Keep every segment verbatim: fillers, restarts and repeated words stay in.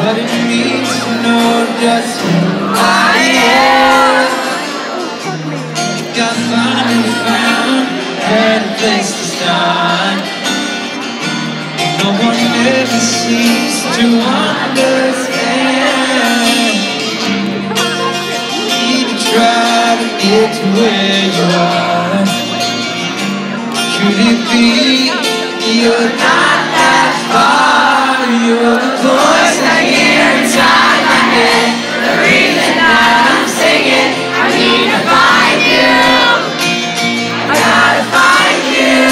what it means to know just who I am. Got finally found a place to start. No one ever seems to understand. Need to try to get to where you are. Could it be you're not that far? You're the voice I hear inside my head. The reason that I'm singing, I need to find you. I gotta find you.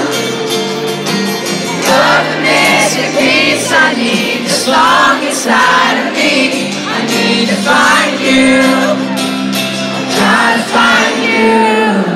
You're the missing piece I need, the song inside of me. I need to find you. I gotta find you.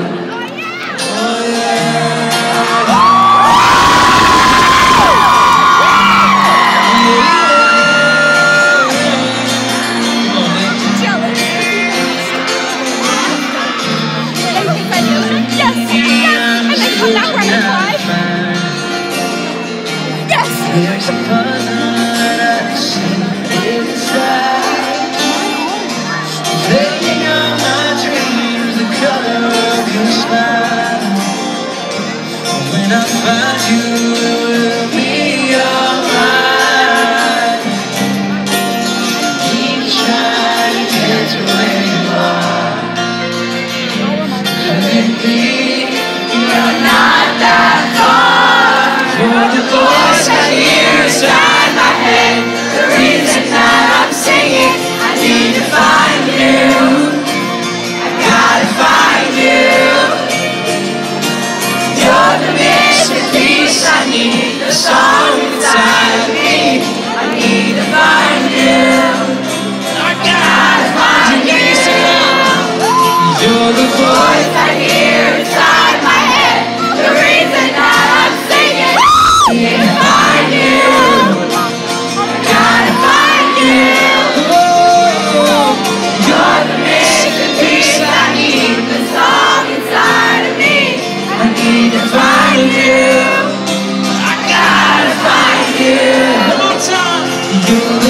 There's a puzzle that I see inside, fading out my dreams, the color of your smile. When I find you, it will be alright. Keep trying to get to where you are. Could it be you're not that far? You're the voice I hear inside my head. The reason that I'm singing, I need to find you. I gotta find you. You're the missing piece I need, the song inside of me. I need to find you. I gotta find you. You're the voice I hear inside my head. The reason that I'm singing, I need to find you. I gotta find you. You're the missing piece I need, the song inside of me. I need to find you. I gotta find you. One more time. You're